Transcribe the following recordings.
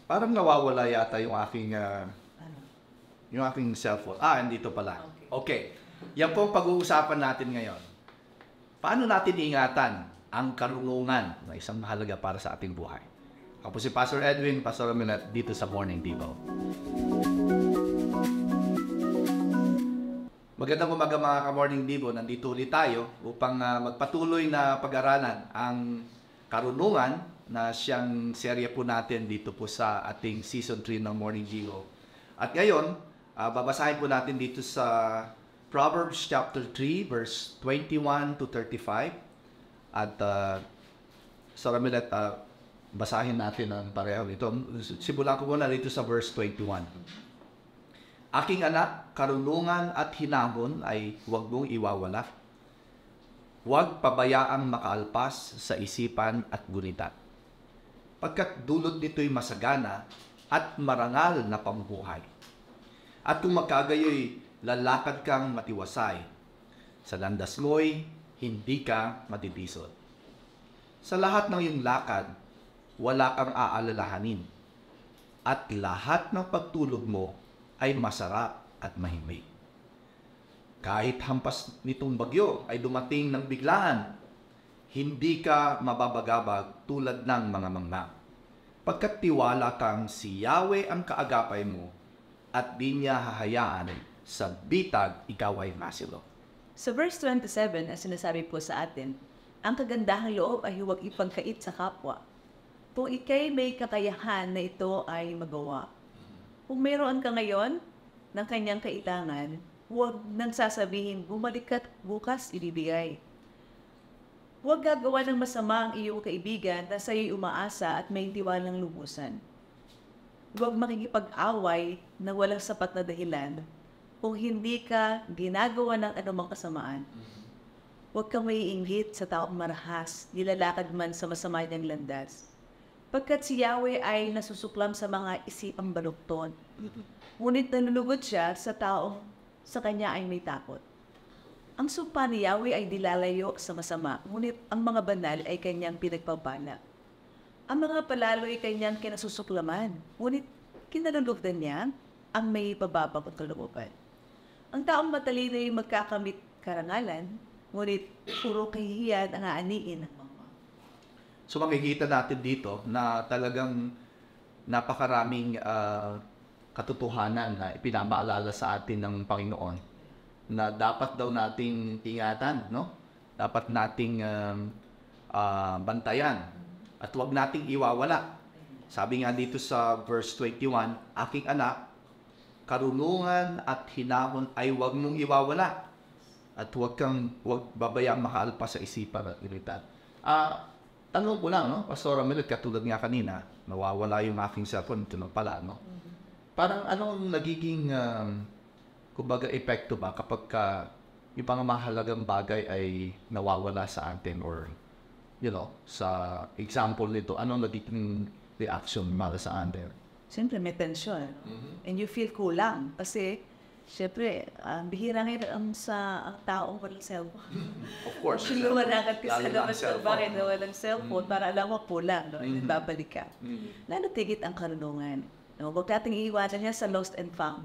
Parang nawawala yata yung aking, Ano? yung aking cellphone. Andito pala. Okay. Okay. Yan po ang pag-uusapan natin ngayon. Paano natin ingatan ang karunungan na isang mahalaga para sa ating buhay? Ako po si Pastor Edwin, Pastor Milet, dito sa Morning Devo. Magandang umaga mga ka-Morning Devo. Nandito ulit tayo upang magpatuloy na pag-aralan ang karunungan na siyang serye po natin dito po sa ating Season 3 ng Morning Devo. At ngayon, babasahin po natin dito sa Proverbs chapter 3, verse 21 to 35. At sa Ramilet, basahin natin ang pareho ito. Simulan ko muna dito sa verse 21. Aking anak, karunungan at hinamon ay huwag mong iwawala. Huwag pabayaang makaalpas sa isipan at gunitan. Pagkat dulot nito'y masagana at marangal na pamumuhay. At kung magkagayoy, lalakad kang matiwasay. Sa landas mo'y hindi ka matitisod. Sa lahat ng iyong lakad, wala kang aalalahanin. At lahat ng pagtulog mo ay masarap at mahimig. Kahit hampas nitong bagyo ay dumating ng biglaan, hindi ka mababagabag tulad ng mga mangna. Pagkat tiwala kang si Yahweh ang kaagapay mo at di niya hahayaan sa bitag ikaw ay masilo. Sa verse 27, as sinasabi po sa atin, ang kagandahang loob ay huwag ipagkait sa kapwa. Kung ikay may kakayahan na ito ay magawa. Kung mayroon ka ngayon ng kanyang kailangan, huwag nang sasabihin, bumalik ka bukas ibibigay. Huwag gagawa ng masama ang iyong kaibigan na sa iyo'y umaasa at may tiwalang lubusan. Huwag makikipag-away na walang sapat na dahilan kung hindi ka ginagawa ng anumang kasamaan. Huwag kang maiinggit sa taong marahas, nilalakad man sa masama niyang landas. Pagkat si Yahweh ay nasusuklam sa mga isipang balukton. Ngunit nalulugod siya sa taong sa kanya ay may takot. Ang sumpa ni Yahweh ay dilalayo sa masama, ngunit ang mga banal ay kanyang pinagpapala. Ang mga palalo ay kanyang kinasusuklaman, ngunit kinalulugdan niya ang may pababang kalooban. Ang taong matalino ay magkakamit karangalan, ngunit puro kahihiyan ang aaniin ng mga. So makikita natin dito na talagang napakaraming katotohanan na ipinapaalala sa atin ng Panginoon na dapat daw nating ingatan, no? Dapat nating bantayan at huwag nating iwawala. Sabi nga dito sa verse 21, aking anak, karunungan at hinamon ay huwag mong iwawala at huwag babayang makaalpas sa isipan at iritan. Tanong ko lang, no? Pastor Milet, katulad nga kanina, nawawala yung aking cellphone, ito na pala, no? Parang anong nagiging kumbaga epekto ba kapag yung pangmahalagang bagay ay nawawala sa atin or sa example nito, anong nagiging reaction para sa atin? Siyempre, may tensyon. And you feel kulang. Kasi, siyempre, bihira ngayon ang taong walang cellphone. Of course. Lumalakad ka sa Lalo na ang labas ng cellphone. bahay na walang cellphone para alam mo kulang. No? And babalik ka. Lalo tigit ang karunungan. No? Huwag nating iiwanan niya sa lost and found.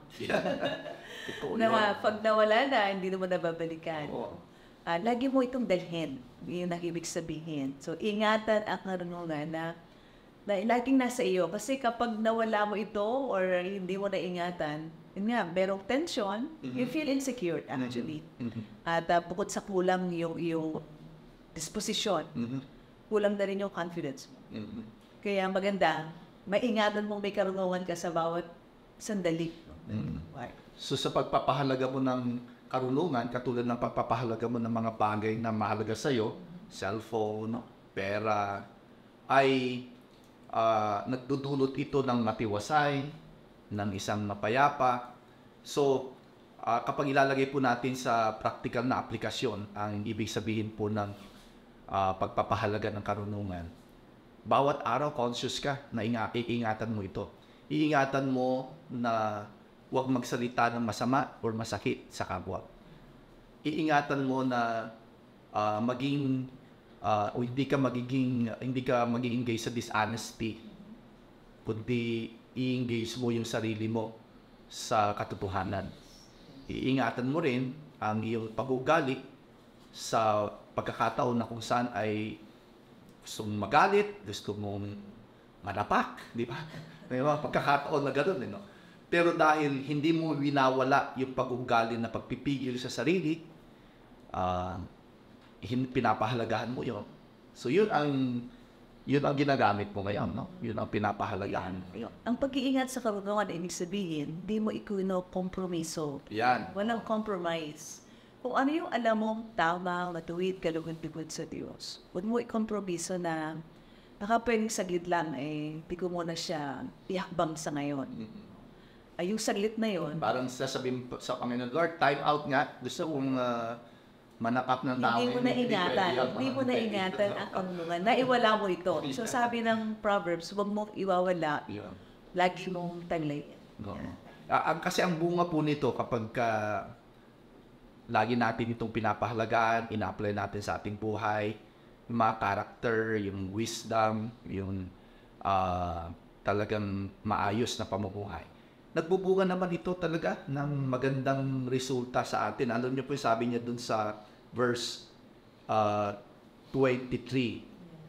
Ito Na pag nawala na, hindi naman nababalikan. Oo. Lagi mo itong dalhin. Yun ang ibig sabihin. So, ingatan ang karunungan na laging nasa iyo. Kasi kapag nawala mo ito or hindi mo naingatan, yun nga, merong tension, you feel insecure actually. At bukod sa kulang yung disposisyon, kulang na rin yung confidence mo. Kaya maganda, maingatan mong may karunungan ka sa bawat sandali. Right. So sa pagpapahalaga mo ng karunungan, katulad ng pagpapahalaga mo ng mga bagay na mahalaga sa iyo, cellphone, pera, ay nagdudulot ito ng matiwasay, ng isang mapayapa. So, kapag ilalagay po natin sa practical na aplikasyon, ang ibig sabihin po ng pagpapahalaga ng karunungan, bawat araw conscious ka na iingatan mo ito. Iingatan mo na huwag magsalita ng masama or masakit sa kapwa. Iingatan mo na hindi ka magiging engage sa dishonesty kundi i-engage mo yung sarili mo sa katotohanan. Iingatan mo rin ang iyong pag-uugali sa pagkakataon na kung saan ay gusto mong magalit, gusto mong manapak, di ba? May mga pagkakataon na gano'n, no? Pero dahil hindi mo winawala yung pag-uugali na pagpipigil sa sarili, pinapahalagahan mo yun. So yun ang ginagamit mo ngayon, no? Yun ang pinapahalagahan mo. Ang pag-iingat sa karunungan, ibig sabihin, di mo kompromiso. Yan. Walang compromise. Kung ano yung alam mong tama, matuwid, kalugod-lugod sa Diyos, huwag mo ikompromiso na baka pwedeng saglit lang, hindi ko muna siya iakbang sa ngayon. Ay, yung saglit na yun, Parang sasabihin sa Panginoon, Lord, time out nga. Gusto kong manakap ng tao. hindi mo na ingatan ang karunungan. Naiwala mo ito. So sabi ng Proverbs, huwag mong iwawala, Yun. lagi mong taglay. Oo. Kasi ang bunga po nito kapag lagi natin itong pinapahalagaan, ina-apply natin sa ating buhay, yung mga character, yung wisdom, yung talagang maayos na pamumuhay. Nagbubunga naman ito talaga ng magandang resulta sa atin. Alam niyo po yung sabi niya dun sa verse 23.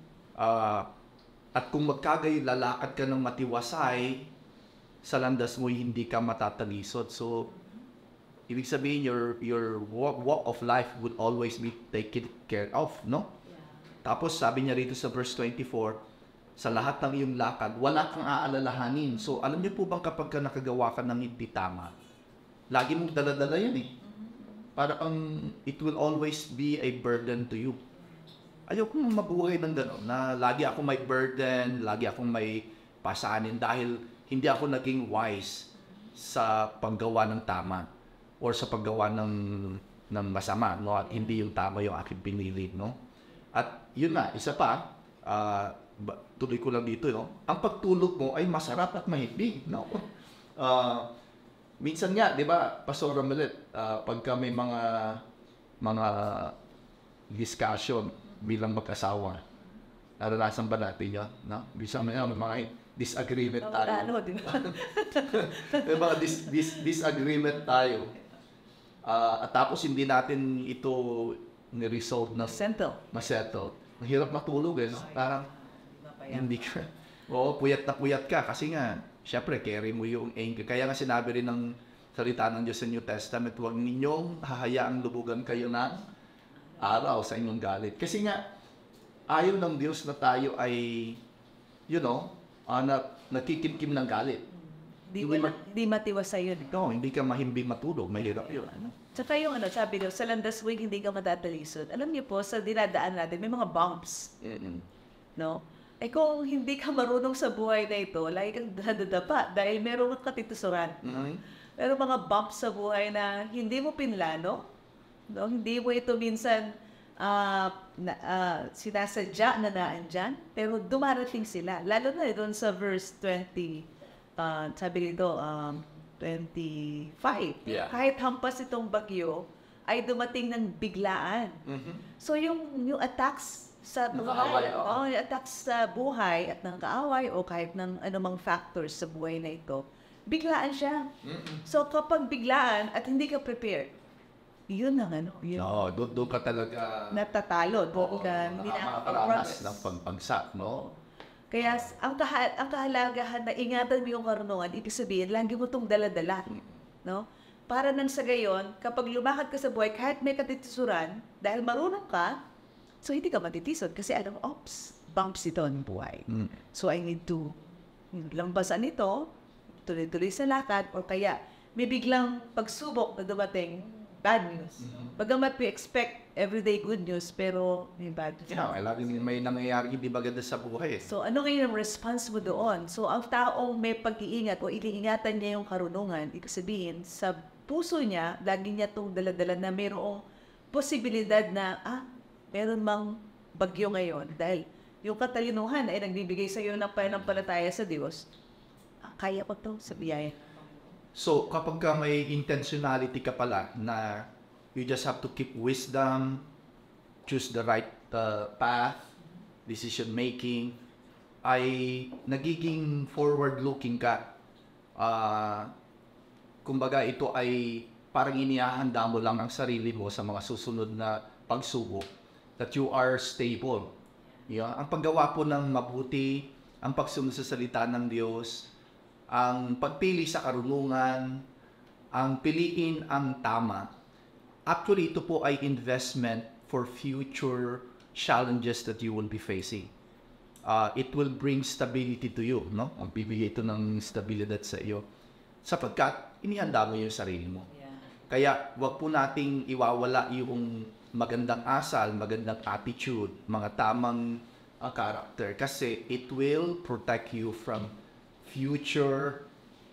At kung magkagay lalakad ka ng matiwasay, sa landas mo hindi ka matatalisod. So, ibig sabihin, your walk of life would always be taken care of, no? Tapos, sabi niya rito sa verse 24, sa lahat ng iyong lakad, wala kang aalalahanin. So, alam niyo po bang kapag ka nakagawa ka ng hindi tama, lagi mong daladala yan eh. Para it will always be a burden to you. Ayoko mabuhay ng gano'n, na lagi ako may burden, lagi akong may pasanin dahil hindi ako naging wise sa paggawa ng tama or sa paggawa ng masama, no? At hindi yung tama yung aking pinili, no? At yun na, isa pa, tuloy ko lang dito, no? Ang pagtulog mo ay masarap at mahigpig, no? Minsan nga, di ba, Pastor Romelet, pagka may mga discussion bilang mag-asawa, naranasan ba natin yun, no? Bisa may mga disagreement tayo. Di ba? May mga disagreement tayo. At tapos hindi natin ito ni-resolve na masettle. Mahirap matulog eh. Parang hindi ka. Oo, puyat ka kasi nga, syempre, carry mo yung anger. Kaya nga sinabi rin ng salita ng Diyos sa New Testament, huwag ninyong hahayaang lubugan kayo ng araw sa inyong galit. Kasi nga, ayaw ng Diyos na tayo ay, nakikimkim ng galit. Di matiwasay yun. No, hindi ka mahimbing matulog. Mahirap yun. Tsaka yung sabi daw, sa landas mo hindi ka matatalisod. Alam niyo po, sa dinadaan natin, may mga bumps. No? Kung hindi ka marunong sa buhay na ito, lagi kang dadadapa dahil meron kang katitusuran. Pero mga bumps sa buhay na hindi mo pinlano, no? Hindi mo ito minsan sinasadya na naandyan, pero dumarating sila. Lalo na doon sa verse 20, sabi dito, 25. Yeah. Kahit hampas itong bagyo, ay dumating ng biglaan. So yung attacks sa buhay, yung attacks sa buhay at ng kaaway o kahit ng anumang factors sa buhay na ito, biglaan siya. So kapag biglaan at hindi ka prepared, yun ang yun. No, doon ka talaga Natatalo, doon ka hindi nakakaranas ng pagbagsak, no? Kaya ang kahalagahan na ingatan mo yung karunungan, ibig sabihin, lagi mo itong dala-dala. No? Para nang sa gayon, kapag lumakad ka sa buhay, kahit may katitisuran, dahil marunong ka, so hindi ka matitisod kasi bumps ito ng buhay. So I need to lambasan ito, tuloy-tuloy sa lakad, o kaya may biglang pagsubok na dumating, bad news. Bagamat we expect everyday good news, pero may bad news. Laging may nangyayari hindi maganda sa buhay. So, ano ngayon ang response mo doon? So, ang taong may pag-iingat o iniingatan niya yung karunungan, ibig sabihin, sa puso niya, lagi niya itong daladala na mayroong posibilidad na, meron mang bagyo ngayon. Dahil yung katalinuhan ay nagbibigay sa iyo ng pananampalataya sa Diyos. Kaya ko to sa biyaya. So, kapag ka may intentionality ka pala na you just have to keep wisdom, choose the right path, decision making, ay nagiging forward-looking ka. Kumbaga ito ay parang inihahanda mo lang ang sarili mo sa mga susunod na pagsubok, that you are stable. Ang paggawa po ng mabuti, ang pagsunod sa salita ng Diyos, ang pagpili sa karunungan, ang piliin ang tama. Actually, ito po ay investment for future challenges that you will be facing. It will bring stability to you, no? Magbibigay ito ng stabilidad sa iyo. Sapagkat inihanda mo yung sarili mo. Kaya wag po nating iwawala yung magandang asal, magandang attitude, mga tamang character. Kasi it will protect you from future,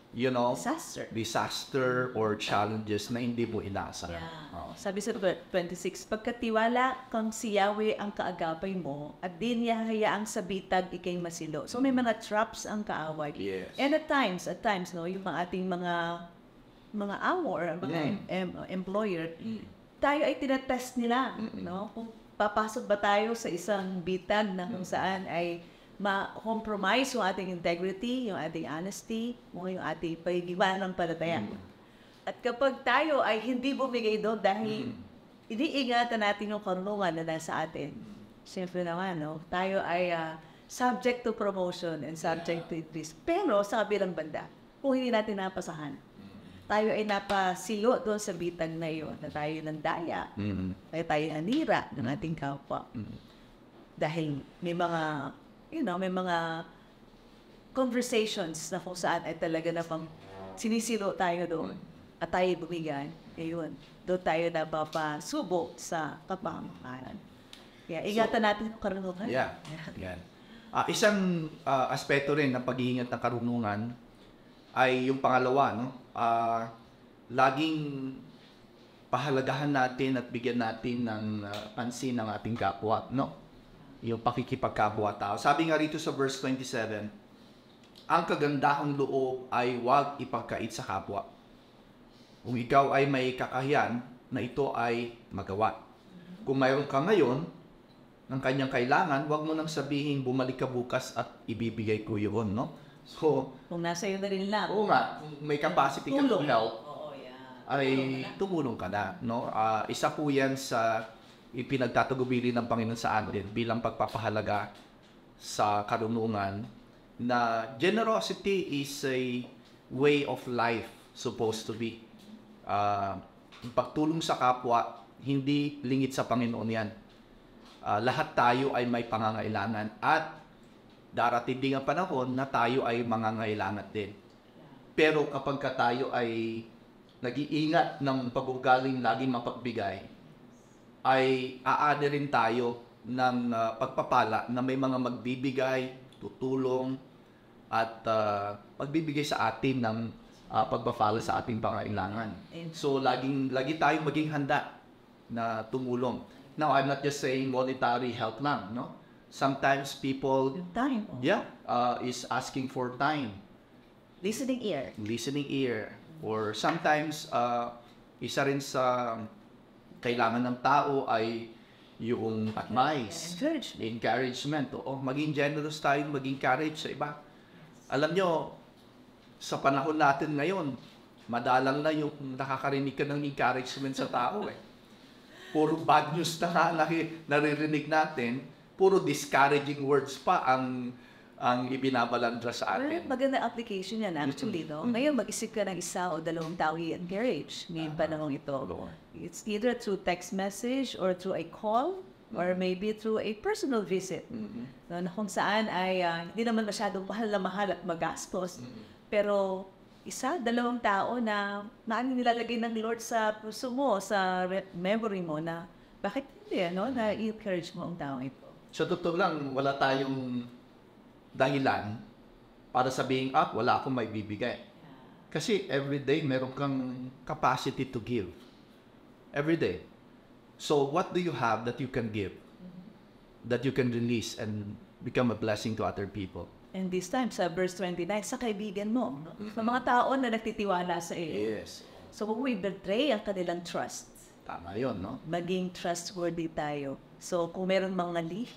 disaster or challenges na hindi mo inaasahan. Sabi sa 26, pagkatiwala kang si Yahweh ang kaagapay mo at di niya hayaang sa bitag ikay masilo. So may mga traps ang kaaway. Yes. And at times, no, yung ating mga amo or mga employer, tayo ay tinatest nila, no? Kung papasok ba tayo sa isang bitag na kung saan ay ma-compromise yung ating integrity, yung ating honesty, yung ating pagdiwang palataya. At kapag tayo ay hindi bumigay doon dahil iniingatan natin yung karunungan na nasa atin, siyempre naman, no, tayo ay subject to promotion and subject to increase. Pero sa kabilang banda, kung hindi natin napasahan, tayo ay napasilo doon sa bitag na iyon, na tayo ng daya, tayo anira ng ating kapwa. Dahil may mga, may mga conversations na kung saan ay talaga na pang sinisilo tayo doon at tayo bumigay, ngayon, doon tayo napapasubo sa kapamahalan. Kaya ingatan natin ang karunungan. Yan. Isang aspeto rin ng pag-iingat ng karunungan ay yung pangalawa, no? Laging pahalagahan natin at bigyan natin ng pansin ng ating kapwa, no? Yung pakikipagkapwa-tao. Sabi nga rito sa verse 27, ang kagandahang loob ay huwag ipagkait sa kapwa. Kung ikaw ay may kakayahan na ito ay magawa. Kung mayroon ka ngayon ng kanyang kailangan, huwag mo nang sabihin bumalik ka bukas at ibibigay ko yun, no? So, kung nasa iyo na rin lang. Oo nga, kung may capacity ka to help, ay tumulong ka na, no? Isa po yan sa ipinagtatagubili ng Panginoon sa atin bilang pagpapahalaga sa karunungan na generosity is a way of life supposed to be. Pagtulong sa kapwa, hindi lingid sa Panginoon yan. Lahat tayo ay may pangangailangan at darating din ang panahon na tayo ay mangangailangan din. Pero kapag tayo ay nag-iingat ng pag-ugaling laging mapagbigay, ay aani rin tayo ng pagpapala na may mga magbibigay, tutulong, at magbibigay sa atin ng pagpapala sa ating pangailangan. So, lagi tayong maging handa na tumulong. Now, I'm not just saying monetary help lang, no? Sometimes people is asking for time. Listening ear. Or sometimes, isa rin sa kailangan ng tao ay yung advice, encouragement. Maging generous tayo, maging courage sa iba. Alam nyo, sa panahon natin ngayon, madalang na yung nakakarinig ka ng encouragement sa tao. Puro bad news na nga naririnig natin, puro discouraging words pa ang ibinabalandra sa atin. Maganda application yan actually, no? Ngayon, mag-isip ka ng isa o dalawang tao i-encourage ngayong panahon ito. It's either through text message or through a call or maybe through a personal visit. No, na kung saan ay hindi naman masyadong mahal at magastos. Pero isa, dalawang tao na nilalagay ng Lord sa puso mo, sa memory mo na bakit hindi, no? Na i-encourage mo ang tao ito. Sa totoo lang, wala tayong dahilan para sabihin, wala akong may bibigay. Kasi everyday, meron kang capacity to give. Everyday. So, what do you have that you can give? That you can release and become a blessing to other people? And this time, sa verse 29, sa kaibigan mo, sa mga tao na nagtitiwala sa iyo. Yes. So, kung we betray ang kanilang trust, tama yun, no? maging trustworthy tayo. So, kung meron mga lihim,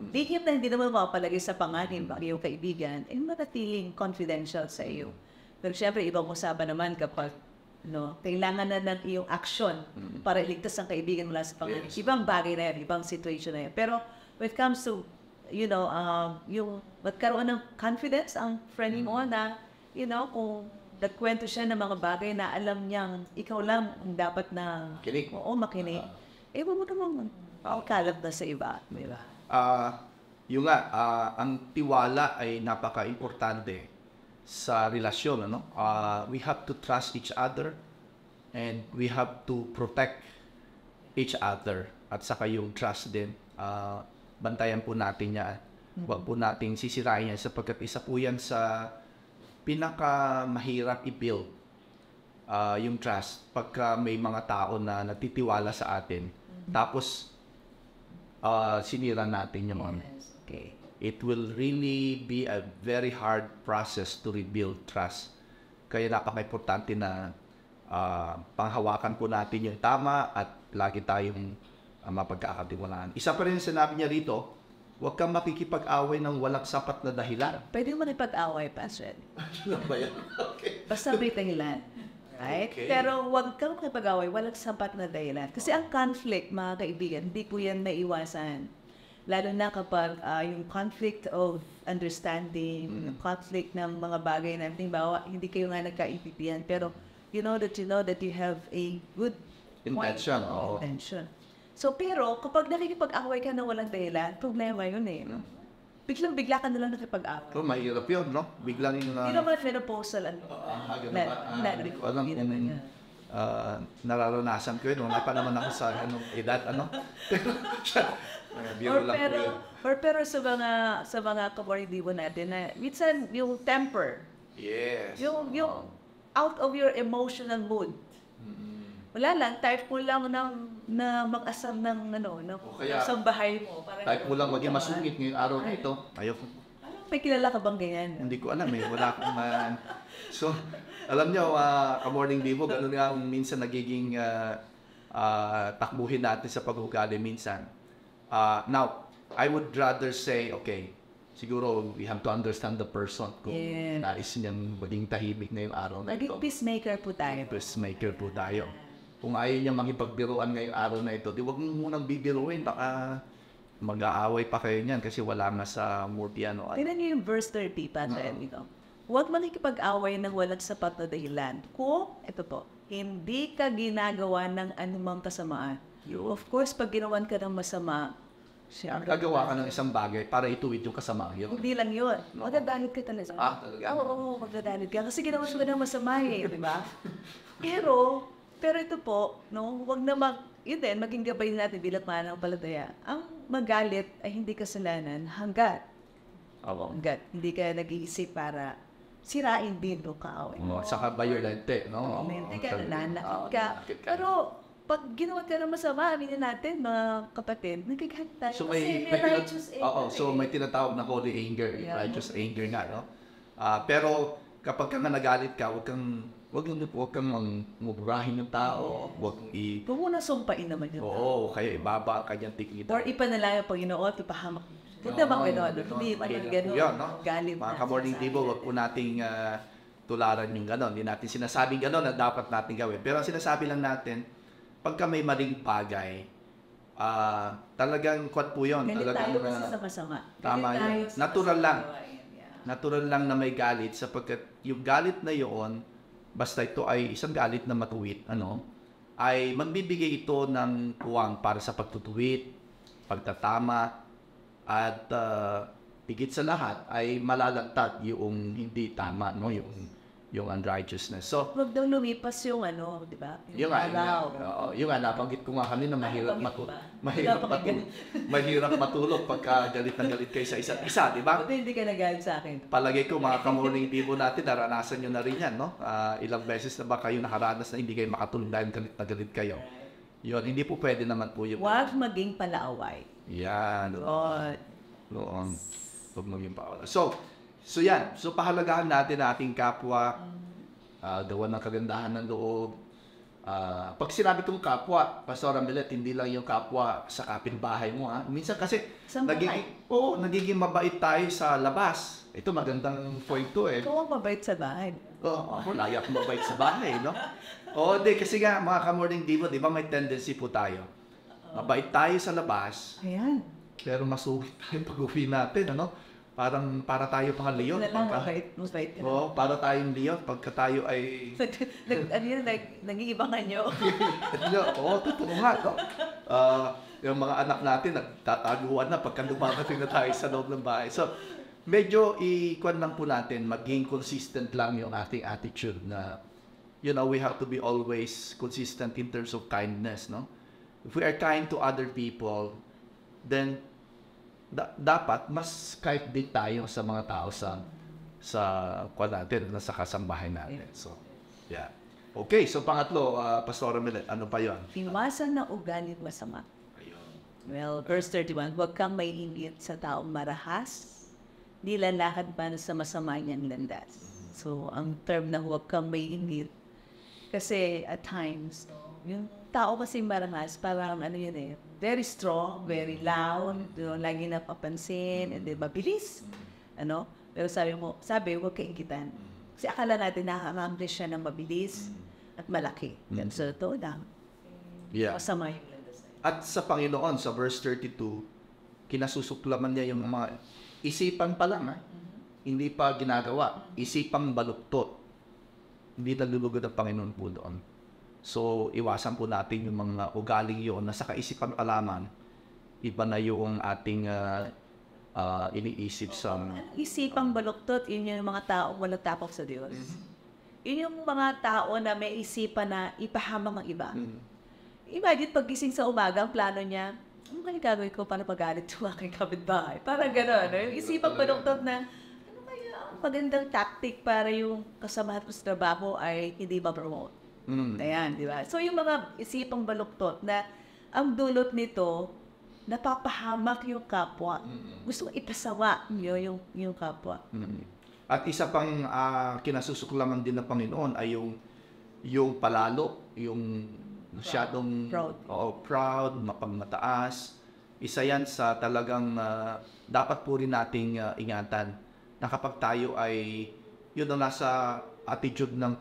Lihim na hindi naman mapapalagay sa panganib ang iyong kaibigan, manatiling confidential sa iyo. Pero syempre, ibang usapan naman kapag kailangan na ng iyong action para iligtas ang kaibigan mula sa panganib. Yes. Ibang bagay na yan, ibang situation na yan. Pero when it comes to, yung magkaroon ng confidence ang friend mo na, kung nagkwento siya ng mga bagay na alam niyang ikaw lang ang dapat na Makinig. makinig. Huwag mo namang kalap na sa iba. Di ba? Yung nga, ang tiwala ay napaka-importante sa relasyon. We have to trust each other and we have to protect each other. At saka yung trust din, bantayan po natin yan. Huwag po natin sisirain yan sapagkat isa po yan sa pinakamahirap i-build yung trust pagka may mga tao na nagtitiwala sa atin. Tapos, sinira natin yung Yes, okay. it will really be a very hard process to rebuild trust. Kaya napaka-importante na panghawakan po natin yung tama at lagi tayong mapagkakatiwalaan. Isa pa rin yung sinabi niya rito, huwag kang makikipag-away ng walang sapat na dahilan. Pwede mo makipag-away, Pastor. Ano ba yan? Okay. Basta may dahilan. Right? Okay. Pero huwag kang makipag-away, walang sapat na dahilan. Kasi ang conflict, mga kaibigan, hindi po yan maiwasan. Lalo na kapag yung conflict of understanding, yung conflict ng mga bagay na hindi kayo nga nagkaintindihan. Pero you know that you have a good Intention, point, oo. intention. So, pero kapag nakikipag-away ka na walang dahilan, problema yun eh. No? Biglang-bigla ka na lang nakipag-away. So, mahirap yun, no? Biglang yung... Hindi naman menopausal ano. Ganun ba? Hindi ko alam kung nararanasan ko yun. Wala pa naman ako sa edad, Biro lang po yun. Pero sa mga kabardibo natin na minsan yung temper, Yes. yung out of your emotional mood. Wala lang, type mo lang na mag-asam ng kaya, sa bahay mo. Type mo lang maging masungit ngayong araw na ito. Ayoko. May kilala ka bang ganyan? Hindi ko alam eh. Wala akong So, alam niyo, ka-morning divo, ganun nga minsan nagiging takbuhin natin sa pag-ugali minsan. Now, I would rather say, okay, siguro we have to understand the person kung nais niyang maging tahimik ngayong araw na ito. Naging peacemaker po tayo. Peacemaker po tayo. Kung ayaw niya makipagbiruan ngayong araw na ito, di wag mo munang bibiruin, baka mag-aaway pa kayo niyan kasi wala nga sa mood yan. Tingnan niyo yung verse 30, Pastor Enrico. Huwag makikipag-away ng walang sapat na dahilan. Kung, ito po, hindi ka ginagawa ng anumang kasamaan. Of course, pag ginawan ka ng masama, Gagawa ka ng isang bagay para ituwid yung kasama yun. hindi lang yun. Magagalit ka talaga. Talaga? Oo, magagalit ka. Kasi ginawa ka ng masama eh, di ba? Pero ito po, huwag na yun din, maging gabay natin bilang mananampalataya. Ang magalit ay hindi kasalanan hanggat hindi ka nag-iisip para sirain din o kaaway. Saka violente, no? Hindi ka, nanakit ka. Pero pag ginawa ka ng masama, aminin natin, mga kapatid, nagkagalit tayo. So Kasi may righteous anger. so may tinatawag na holy anger, righteous anger nga, no? Pero kapag ka nga nagalit ka, huwag kang muburahin ng tao, huwag Huwag mo na sumpain naman yun. Oo, kaya ibaba ka niyang tingin. Or ipanalaya ang Panginoon, ipahamak. Huwag naman gano'n. Hindi man gano'n. Yan, no? Galit Mga na ka-morning sinasabi. divo, huwag po nating tularan yung gano'n. Hindi natin sinasabing gano'n na dapat natin gawin. Pero ang sinasabi lang natin, pagka may maling bagay, talagang kwat po yun. Galit Talagang, tayo kasi sa masama. tama Galit tayo yun. sa Natural lang. masama. Yeah. Natural lang na may galit sapagkat yung galit na yun, basta ito ay isang galit na matuwid, ay magbibigay ito ng puwang para sa pagtutuwid, pagtatama, at higit sa lahat ay malalagtat yung hindi tama, yung unrighteousness. So, Huwag daw lumipas yung di ba? yung nabanggit ko nga kanina, mahirap matulog pagka galit na galit kayo sa isa't isa, di ba? Buti hindi ka nagalit sa akin. Palagay ko mga ka-morning divo natin, naranasan nyo na rin yan, no? Ilang beses na ba kayo nakaranas na hindi kayo makatulog dahil galit na galit kayo? Yun, hindi po pwede naman po yun. Huwag maging palaaway. Yan. Lord. Noon. Huwag maging paawala. So yan. So pahalagahan natin ang ating kapwa, gawa ng kagandahan ng loob, Pag sinabi kong kapwa, Pastor Amelet, hindi lang yung kapwa sa kapitbahay mo. Minsan kasi Sa bahay. nagiging mabait tayo sa labas. Ito magandang point to eh. Ikaw ang mabait sa bahay. Ako layak mabait sa bahay, no? Di, kasi nga mga ka-morning divo, di ba may tendency po tayo. Mabait tayo sa labas, Ayan. pero masugit tayo pag-uwi natin, ano? Para tayo pang leon. Wala lang mabait ka na. Para tayong leon pagka tayo ay... Nag-iibangan nyo. Totoo nga. No? Yung mga anak natin, nagtataguan na pagka lumarating na tayo sa loob ng bahay. So, medyo ikuan lang po natin, maging consistent lang yung ating attitude na, we have to be always consistent in terms of kindness, no? If we are kind to other people, then dapat mas kahit din tayo sa mga tao sa kuan natin, sa kasambahay natin. So, yeah. Okay, so pangatlo, Pastor Amelet, ano pa 'yon? Iwasan na ugali masama. Well, verse 31, huwag kang maiinggit sa taong marahas, di lalakad pa sa masama niyang landas. So, ang term na huwag kang maiinggit, kasi at times, yung tao kasi marahas, parang very strong, very loud, lagi napapansin, and then mabilis. Pero sabi, huwag kainggitan. Kasi akala natin nakaka-accomplish siya ng mabilis at malaki. So, ito lang. Yeah. Masama yung landas. At sa Panginoon, sa verse 32, kinasusuklaman niya yung mga isipan pa lang, hindi pa ginagawa. Isipang baluktot. Hindi nalulugod ang Panginoon po doon. So, iwasan po natin yung mga ugaling yun na sa kaisipan alaman, iba na yung ating iniisip sa... Isipang baluktot, yun yung mga taong walang tapok sa Diyos. Yun yung mga tao na may isipan na ipahamang ang iba. Imagine, paggising sa umaga, ang plano niya, ano kaya gagawin ko para magalit yung aking kapitbahay? Parang gano'n, Yung isipang baluktot na, ano kaya ang magandang tactic para yung kasamahan ko sa trabaho ay hindi ma-promote? Ayan, di ba? So, yung mga isipang baluktot na ang dulot nito, napapahamak yung kapwa. Gusto ko ipasawa yung kapwa. At isa pang kinasusuklaman din ng Panginoon ay yung palalo, yung masyadong proud, mapagmataas. Isa yan sa talagang dapat po rin nating ingatan na kapag tayo ay yun ang nasa attitude ng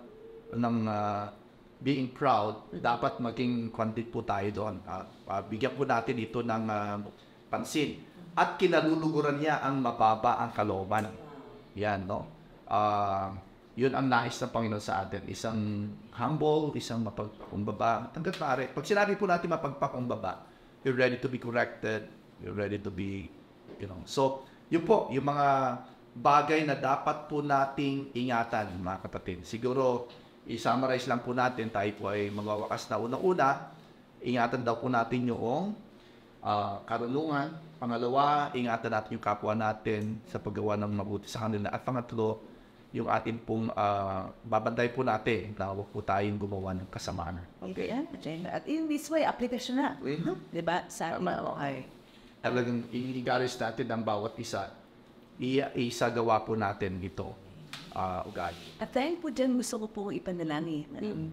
being proud, dapat maging content po tayo doon. Bigyan po natin ito ng pansin. At kinaluluguran niya ang mababa ang kalooban. Yan, no? Yun ang nais ng Panginoon sa atin. Isang humble, isang mapagpakumbaba. Hanggat maaari. Pag sinabi po natin mapagpakumbaba, you're ready to be corrected, you're ready to be, So, yun po, yung mga bagay na dapat po nating ingatan, mga kapatid. Siguro, i-summarize lang po natin, tayo po ay magwawakas na unang-una, ingatan daw po natin yung karunungan. Pangalawa, ingatan natin yung kapwa natin sa paggawa ng mabuti sa kanila. At pangatlo, yung atin pong babantay po natin na huwag po tayong gumawa ng kasamaan. Okay. At in this way, application na. Diba? Sa ating buhay. Talagang i-encourage natin ang bawat isa. Isagawa po natin ito. Ugali. At dahil po dyan, gusto ko po ipanalangin.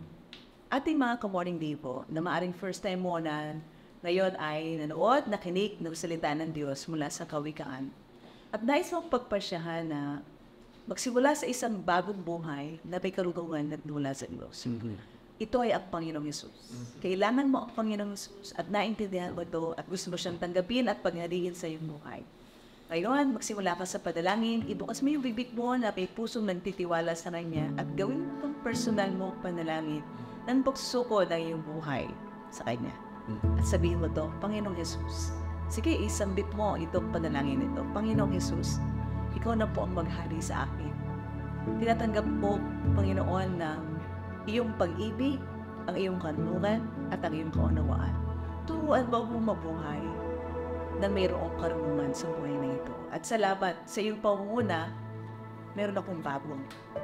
Ating mga ka-morning day po, na maaring first time mo na ngayon ay nanood, nakinig ng salita ng Diyos mula sa kawikaan. At nais mong pagpasyahan na magsimula sa isang bagong buhay na may karunungan at mula sa Diyos. Ito ay ang Panginoong Yesus. Kailangan mo ang Panginoong Yesus at naintindihan mo ito at gusto mo siyang tanggapin at paghariin sa iyong buhay. Ngayon, magsimula ka sa padalangin, ibukas mo yung bibig mo na may pusong nagtitiwala sa Kanya at gawin mo itong personal mo panalangin ng pagsusuko ng iyong buhay sa Kanya. At sabihin mo ito, Panginoong Yesus. Sige, isambit mo itong panalangin ito. Panginoong Yesus, Ikaw na po ang maghari sa akin. Tinatanggap po, Panginoon, na iyong pag-ibig, ang iyong kanungan, at ang iyong kaunawaan. Turuan mo akong mabuhay na mayroong karunungan sa buhay na ito. At salamat sa iyong pangunguna, meron akong bagong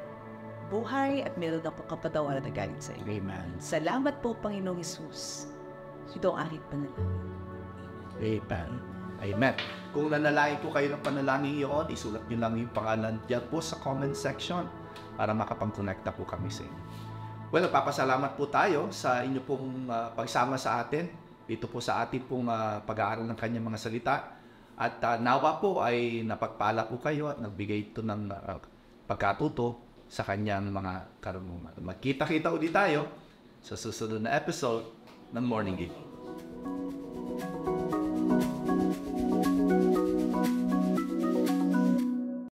buhay at meron akong kapatawaran na galing sa iyo. Amen. Salamat po, Panginoong Hesus. Ito ang aking panalangin. Amen. Amen. Kung nanalangin po kayo ng panalangin iyon, isulat nyo lang yung pangalan dyan po sa comment section para makapag-connecta po kami sa inyo. Well, papasalamat po tayo sa inyo pong pagsama sa atin dito po sa ating pong pag-aaral ng kanyang mga salita. At nawa po ay napagpala po kayo at nagbigay ito ng pagkatuto sa kanyang mga karunungan. Magkita-kita ulit tayo sa susunod na episode ng Morning Gift.